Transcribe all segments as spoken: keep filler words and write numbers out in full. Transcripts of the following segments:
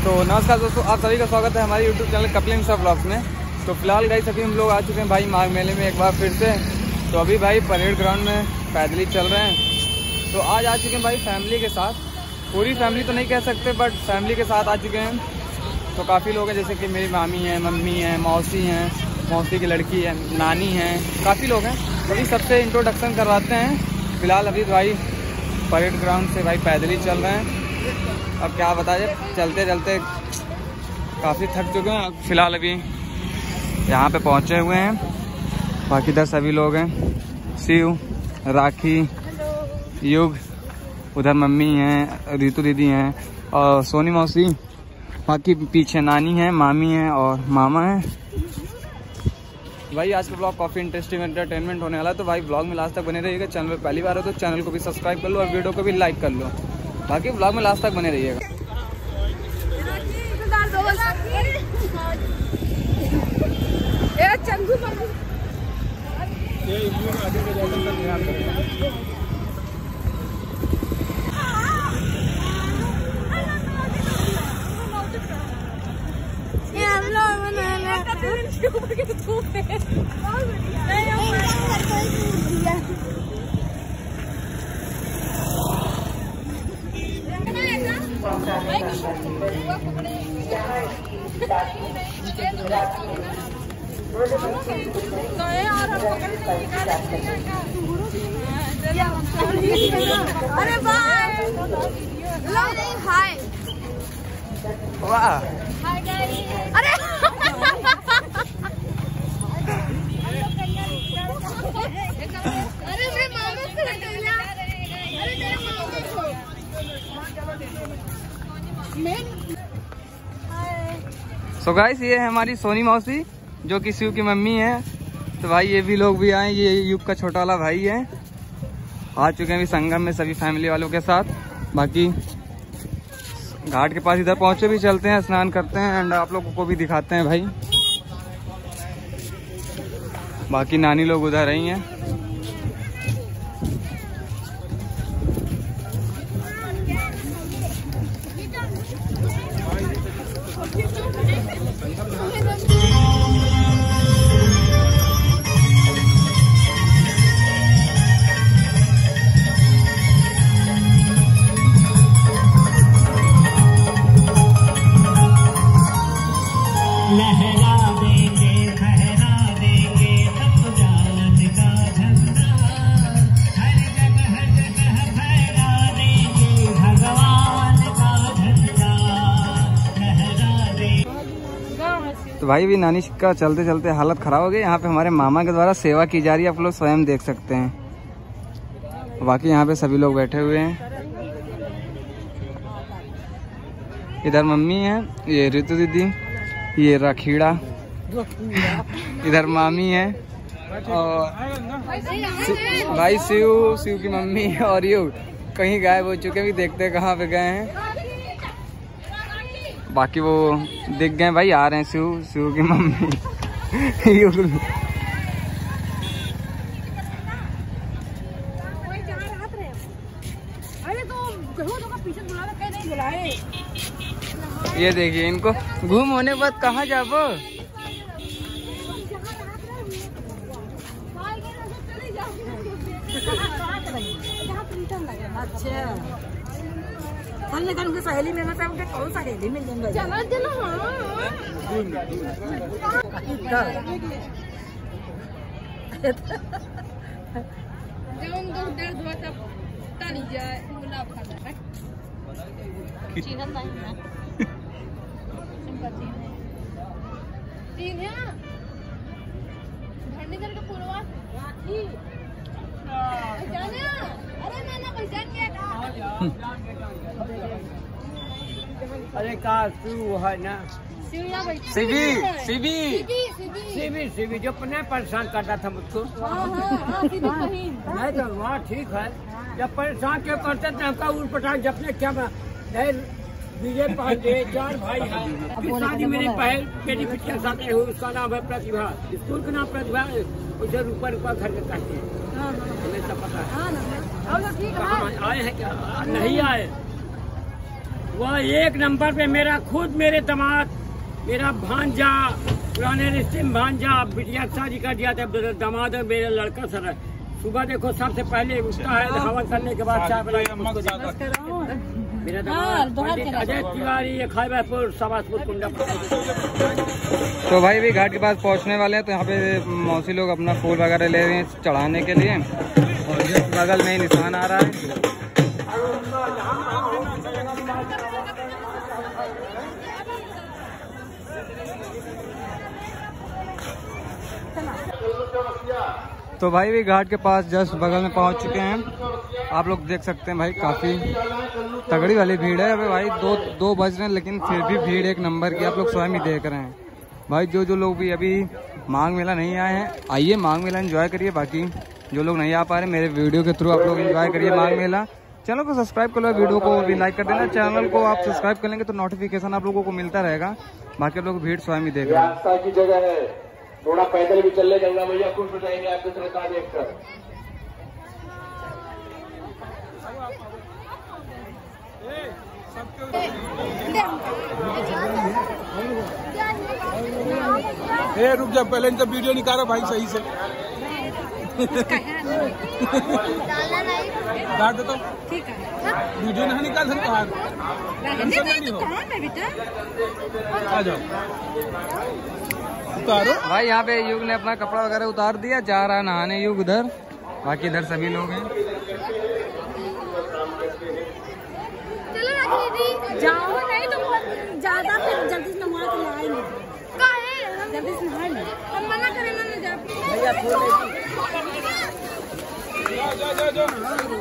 तो नमस्कार दोस्तों, आप सभी का स्वागत है हमारे YouTube channel Kapil Mishra blogs में। तो फिलहाल गाइस अभी हम लोग आ चुके हैं भाई माघ मेले में एक बार फिर से। तो अभी भाई परेड ग्राउंड में पैदल ही चल रहे हैं। तो आज आ चुके हैं भाई फैमिली के साथ, पूरी फैमिली तो नहीं कह सकते बट फैमिली के साथ आ चुके हैं। तो काफ़ी लोग हैं, जैसे कि मेरी मामी हैं, मम्मी हैं, मौसी हैं, मौसी की लड़की है, नानी हैं, काफ़ी लोग हैं। अभी सबसे इंट्रोडक्शन करवाते हैं। फिलहाल अभी भाई परेड ग्राउंड से भाई पैदल ही चल रहे हैं। अब क्या बताए, चलते चलते काफ़ी थक चुके हैं। फिलहाल अभी यहाँ पे पहुँचे हुए हैं। बाकी इधर सभी लोग हैं, शिव, राखी, युग, उधर मम्मी हैं, रितु दीदी हैं और सोनी मौसी। बाकी पीछे नानी है, मामी है और मामा है। भाई आज का ब्लॉग काफ़ी इंटरेस्टिंग एंटरटेनमेंट होने वाला है। तो भाई ब्लॉग में लास्ट तक बने रहिएगा। चैनल पर पहली बार हो तो चैनल को भी सब्सक्राइब कर लो और वीडियो को भी लाइक कर लो। बाकी ब्लॉग में लास्ट तक बने रहिएगा। अरे बाय, हाय, वाह, हाय गाइस। अरे अरे मेरे मामा को निकलना, अरे मेरे मामा को मैं। सो गाइस ये है हमारी सोनी मौसी जो कि शिव की मम्मी है। तो भाई ये भी लोग भी आए, ये युग का छोटा वाला भाई है। आ चुके हैं अभी संगम में सभी फैमिली वालों के साथ। बाकी घाट के पास इधर पहुंचे भी, चलते हैं, स्नान करते हैं एंड आप लोगों को भी दिखाते हैं भाई। बाकी नानी लोग उधर रही हैं। लहरा देंगे फहरा देंगे तब जालन का झंडा, हर जगह हर जगह फहरा देंगे भगवान का झंडा, लहरा देंगे। तो भाई भी नानी का चलते चलते हालत खराब हो गई। यहाँ पे हमारे मामा के द्वारा सेवा की जा रही है, आप लोग स्वयं देख सकते हैं। बाकी यहाँ पे सभी लोग बैठे हुए हैं। इधर मम्मी है, ये रितु दीदी, ये राखीड़ा, इधर मामी है और भाई शिव, शिव की मम्मी और यू कहीं गायब हो चुके, भी देखते कहाँ पे गए हैं। बाकी वो दिख गए भाई, आ रहे हैं शिव, शिव की मम्मी यू। ये देखिए इनको घूम होने के बाद कहाँ जाबो। अच्छा उनके सहेली में मतलब उनके कौन सा सहेली मिल जाएंगे? चला चलो अरे का तू है ना शिवी, शिवी, शिवी शिवी जो अपने परेशान करता था मुझको। नहीं तो वहाँ ठीक है, जब परेशान क्यों करते थे हमका उन पठान जपने क्या विजय पांडे चार भाई हैं। शादी मेरी पहल मेरी पिटिया साथ हुई, उसका नाम है प्रतिभा, स्कूल का नाम प्रतिभा है। उसे रुपये रुपया घर में काटते हैं, हमें सब पता है। आए हैं क्या? नहीं आए। वह एक नंबर पे मेरा खुद मेरे दामाद, मेरा भांजा, पुराने रिश्ते में भांजा, बिटिया शादी कर दिया था दामाद और मेरा लड़का सर है। सुबह देखो सबसे पहले उठता है, हवन करने के बाद चाय बनाया मेरा दामाद पंडित अजय तिवारी, खाईबापुर सवासपुर कुंडा। तो भाई भी घाट के पास पहुंचने वाले हैं। तो यहाँ पे मौसी लोग अपना फूल वगैरह ले रहे हैं चढ़ाने के लिए, और जस्ट बगल में ही निशान आ रहा है। तो भाई भी घाट के पास जस्ट बगल में पहुंच चुके हैं। आप लोग देख सकते हैं भाई काफी तगड़ी वाली भीड़ है। अभी भाई दो दो बज रहे हैं, लेकिन फिर भी भीड़ एक नंबर की आप लोग स्वयं ही देख रहे हैं। भाई जो जो लोग भी अभी मांग मेला नहीं आए हैं, आइए मांग मेला एंजॉय करिए। बाकी जो लोग नहीं आ पा रहे, मेरे वीडियो के थ्रू आप लोग एंजॉय करिए मांग मेला। चैनल को सब्सक्राइब कर लो, वीडियो को भी लाइक कर देना। चैनल को आप सब्सक्राइब कर लेंगे तो नोटिफिकेशन आप लोगों को मिलता रहेगा। बाकी आप लोग भीड़ स्वयं ही देख रहे हैं। आस्था की जगह है, थोड़ा पैदल भी चल ले गंगा मैया खुश हो जाएंगे आपके श्रद्धा देखकर। ए रुक जा, पहले इनका वीडियो निकालो भाई सही से। डाल दो तो ठीक है, वीडियो नहीं निकाल सकते बाहर। आ जाओ उतारो। भाई यहाँ पे युग ने अपना कपड़ा वगैरह उतार दिया, जा रहा है नहाने युग उधर। बाकी इधर सभी लोग हैं। चलो ना दीदी, जाओ नहीं तो बहुत ज्यादा फिर जल्दी से नहा के नहाए नहीं, काहे जल्दी से नहाए नहीं। हम मना करें ना ना जा। जा जा जा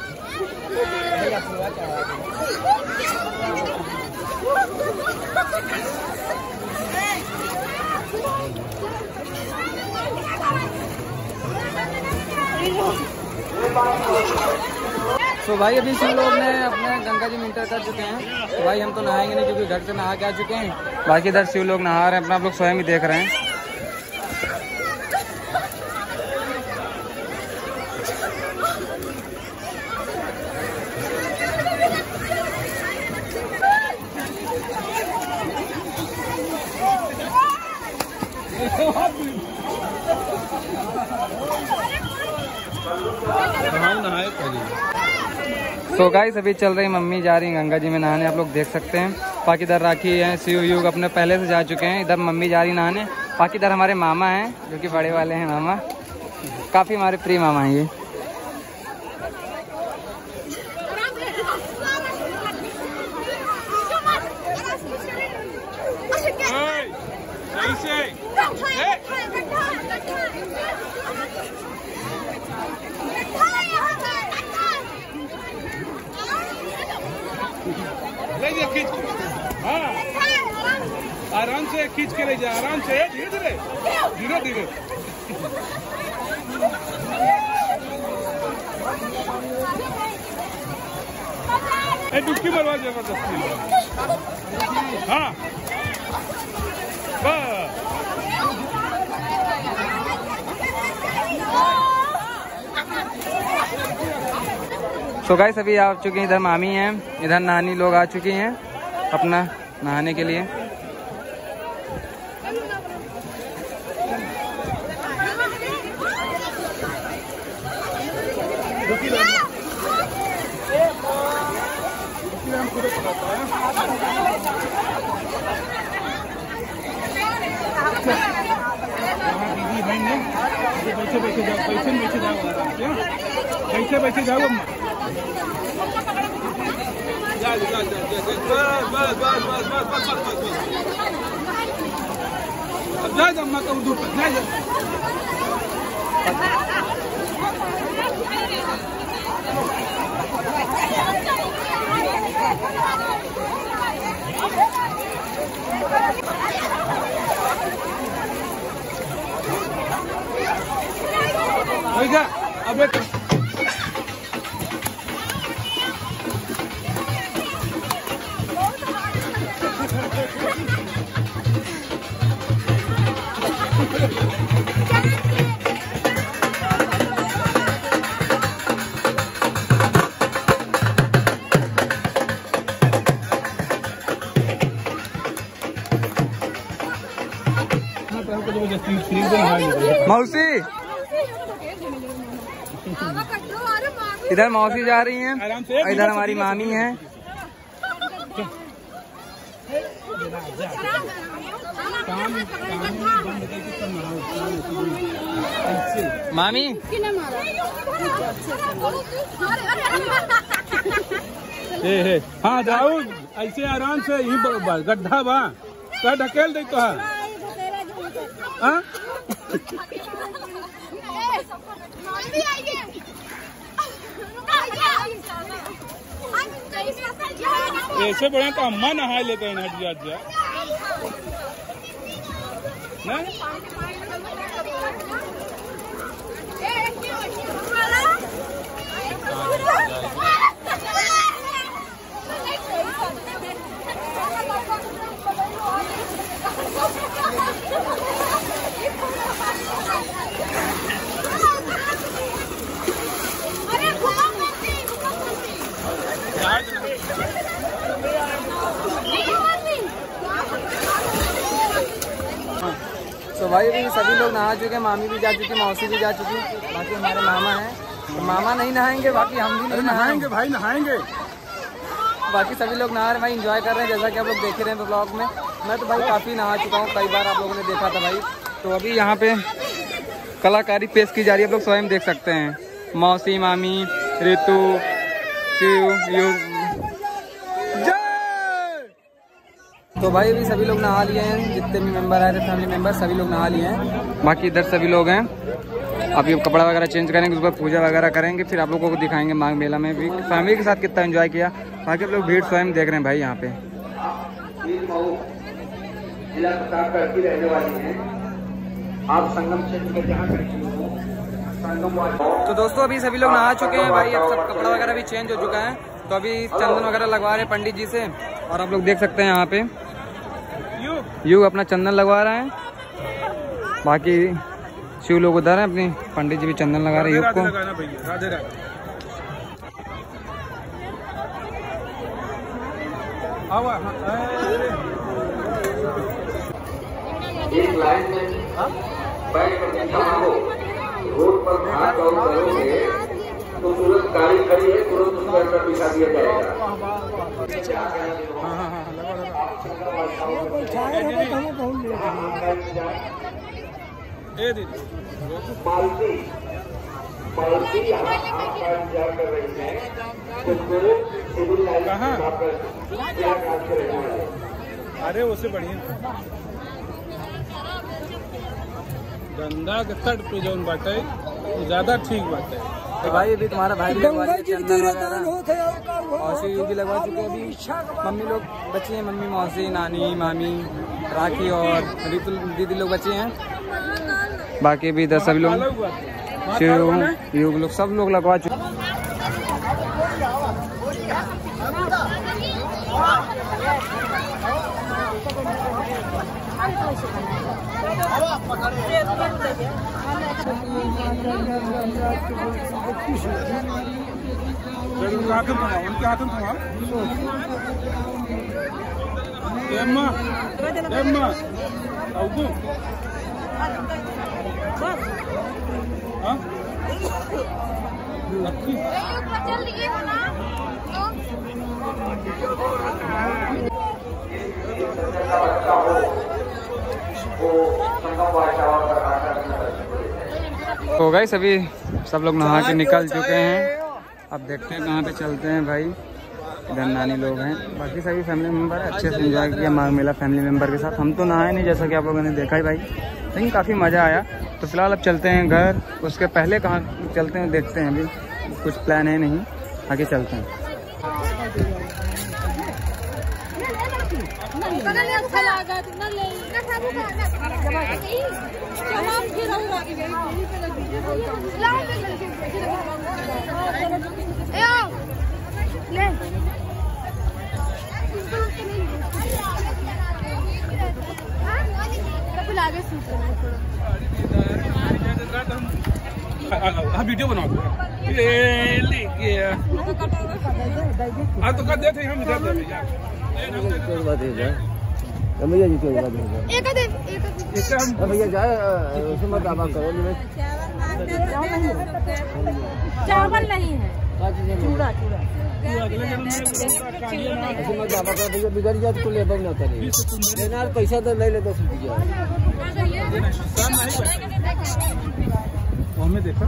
तो भाई अभी सब लोग ने अपने गंगा जी में इंटर कर चुके हैं। तो भाई हम तो नहाएंगे नहीं क्योंकि घर से नहा के आ चुके हैं। बाकी इधर शिव लोग नहा रहे हैं, अपना आप लोग स्वयं ही देख रहे हैं। तो गाइस अभी चल रही मम्मी जा रही गंगा जी में नहाने, आप लोग देख सकते हैं। बाकी इधर राखी है, शिव युग अपने पहले से जा चुके हैं। इधर मम्मी जा रही नहाने। बाकी इधर हमारे मामा हैं जो कि बड़े वाले हैं मामा, काफी हमारे प्रिय मामा हैं ये। ले जा खींच, हाँ आराम से खींच के ले जा, आराम से धीरे धीरे धीरे धीरे। ए डुबकी मरवा जबरदस्ती। हाँ बस तो गाइस अभी आ चुके हैं, इधर मामी हैं, इधर नानी लोग आ चुकी हैं अपना नहाने के लिए। दीदी बहन ने बैठे बैठे जाओ, बैठे बैठे जाओ, बैठे बैठे जाओ। जा जा जा जा बस बस बस बस बस बस बस अब जा जा अम्मा का उधर पर जा जा। जा अब एक मौसी इधर मौसी जा रही हैं, इधर हमारी मामी है। मामी हे हे हाँ जाओ ऐसे आराम से यही गड्ढा बा तो ढकेल दे तो हाँ ऐसे बढ़िया तो अम्मा नहा लेते हैं हटिया हटिया ना तो भाई अभी सभी लोग नहा चुके, मामी भी जा चुकी, मौसी भी जा चुकी, बाकी हमारे मामा हैं। तो मामा नहीं नहाएंगे, बाकी हम भी नहीं नहाएंगे भाई नहाएंगे। बाकी सभी लोग नहा रहे भाई, एंजॉय कर रहे हैं जैसा कि आप लोग देख रहे हैं ब्लॉग में। मैं तो भाई काफ़ी नहा चुका हूँ, कई बार आप लोगों ने देखा था भाई। तो अभी यहाँ पे कलाकारी पेश की जा रही है, आप लोग स्वयं देख सकते हैं। मौसी, मामी, ऋतु, शिव, युग। तो भाई अभी सभी लोग नहा लिए हैं, जितने भी मेंबर आए थे फैमिली मेंबर सभी लोग नहा लिए हैं। बाकी इधर सभी लोग हैं। अभी कपड़ा वगैरह चेंज करेंगे, उसके बाद पूजा वगैरह करेंगे, फिर आप लोगों को दिखाएंगे माघ मेला में भी फैमिली के साथ कितना एंजॉय किया। बाकी आप लोग भीड़ स्वयं देख रहे हैं भाई यहाँ पे। आप संगम क्षेत्र के जहाँ तो दोस्तों अभी सभी लोग नहा चुके हैं भाई, अब सब कपड़ा वगैरह भी चेंज हो चुका है। तो अभी चंदन वगैरह लगवा रहे हैं पंडित जी से, और आप लोग देख सकते हैं यहाँ पे यू अपना चंदन लगवा रहे हैं। बाकी शिव लोग उधर हैं, अपनी पंडित जी भी चंदन लगा रहे हैं युग को। राधे राधे। एक लाइन में बैठ कर जमा हो, रोड पर भाग दौड़ करोगे तो तुरंत गाड़ी खड़ी है, तुरंत उसके अंदर बिठा दिया जाएगा। पालती पालती यहाँ आपका इंतजार कर रही है, तो सिविल लाइन क्या काम करेंगे। अरे उससे बढ़िया गंगा के तट पे जो बाटे ज्यादा ठीक बात है। तो भाई अभी तुम्हारा भाई भी लगवा मौसी भी लगवा चुके हैं। अभी मम्मी लोग बची हैं, मम्मी, मौसी, नानी, मामी, राखी और ऋतु दीदी लोग बचे हैं। बाकी भी इधर सभी लोग शिव युग लोग सब लोग लगवा चुके। उनके हाथ में थमा एम्मा एम्मा आउगु हाँ लक्की चल दिए ना तो गए सभी सब लोग नहा के निकल चुके हैं। अब देखते हैं कहाँ पे चलते हैं भाई। इधर नानी लोग हैं, बाकी सभी फैमिली मेम्बर है। अच्छे से एंजॉय किया माघ मेला फैमिली मेम्बर के साथ। हम तो नहाए नहीं जैसा कि आप लोगों ने देखा ही भाई, लेकिन काफ़ी मज़ा आया। तो फिलहाल अब चलते हैं घर। उसके पहले कहाँ चलते हैं देखते हैं, अभी कुछ प्लान है नहीं, आगे चलते हैं। हाँ वीडियो बनाओ हाँ तो कर देते हम इधर भैया जी क्यों एक दे एक भैया जाए मत दावा करो। चावल नहीं है, चूड़ा चूड़ा मत दावा करो भैया, बिगड़ जाए तो ले ना करे लेना पैसा तो ले ले दस रुपया। हमें देखा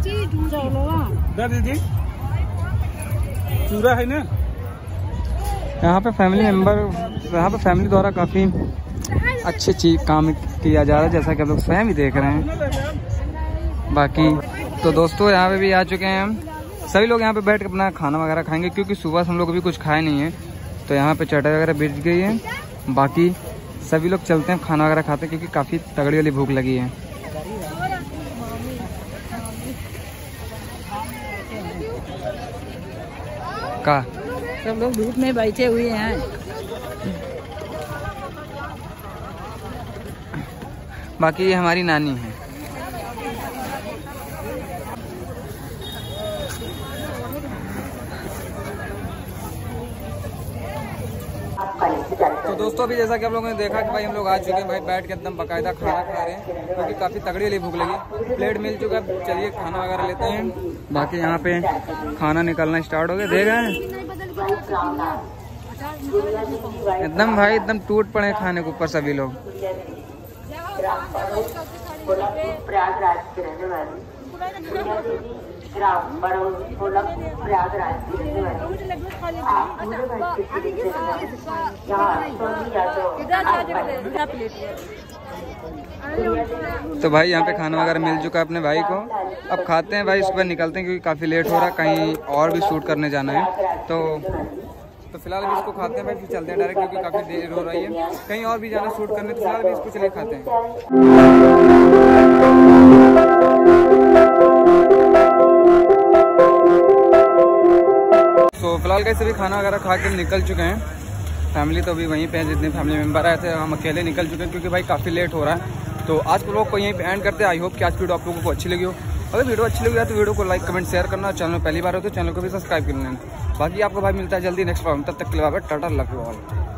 दीदी चूड़ा है ना। यहाँ पे फैमिली मेंबर यहाँ पे फैमिली द्वारा काफ़ी अच्छी चीज काम किया जा रहा है, जैसा कि आप लोग स्वयं ही देख रहे हैं। बाकी तो दोस्तों यहाँ पे भी आ चुके हैं हम, सभी लोग यहाँ पे बैठ के अपना खाना वगैरह खाएंगे, क्योंकि सुबह से हम लोग अभी कुछ खाए नहीं है, तो यहाँ पे चटाई वगैरह बिछ गई है। बाकी सभी लोग चलते हैं खाना वगैरह खाते हैं, क्योंकि काफ़ी तगड़ी वाली भूख लगी है। का सब लोग धूप में बैठे हुए हैं। बाकी ये हमारी नानी है। तो दोस्तों अभी जैसा कि आप लोगों ने देखा कि भाई हम लोग आ चुके हैं भाई, बैठ के एकदम बाकायदा खाना खा रहे हैं, क्योंकि काफ़ी तगड़ी वाली भूख लगी। प्लेट मिल चुका है, चलिए खाना वगैरह लेते हैं। बाकी यहाँ पे खाना निकलना स्टार्ट हो गया, देख रहे हैं एकदम भाई एकदम टूट पड़े खाने के ऊपर सभी लोग। प्रयागराज के रहने वाली प्रयागराज की रहने वाली। तो भाई यहाँ पे खाना वगैरह मिल चुका है अपने भाई को, अब खाते हैं भाई, इस पर निकलते हैं क्योंकि काफ़ी लेट हो रहा है, कहीं और भी शूट करने जाना है। तो तो फिलहाल अभी इसको खाते हैं भाई, फिर चलते हैं डायरेक्ट, क्योंकि काफ़ी देर हो रही है, कहीं और भी जाना शूट करने। तो फिलहाल अभी इसको चलिए खाते हैं। तो फिलहाल कैसे भी खाना वगैरह खा के निकल चुके हैं, फैमिली तो अभी वहीं पे है, जितने फैमिली मेम्बर आए थे हम अकेले निकल चुके हैं, क्योंकि भाई काफ़ी लेट हो रहा है। तो आज के लोग को यहीं पे एंड करते हैं। आई होप कि आज की वीडियो आप लोगों को अच्छी लगी हो। अगर वीडियो अच्छी लगी है तो वीडियो को लाइक कमेंट शेयर करना, चैनल में पहली बार हो तो चैनल को भी सब्सक्राइब कर लेना। बाकी आपको भाई मिलता है जल्दी नेक्स्ट प्रॉब्लम, तब तक के लिए टाटा, लव यू ऑल।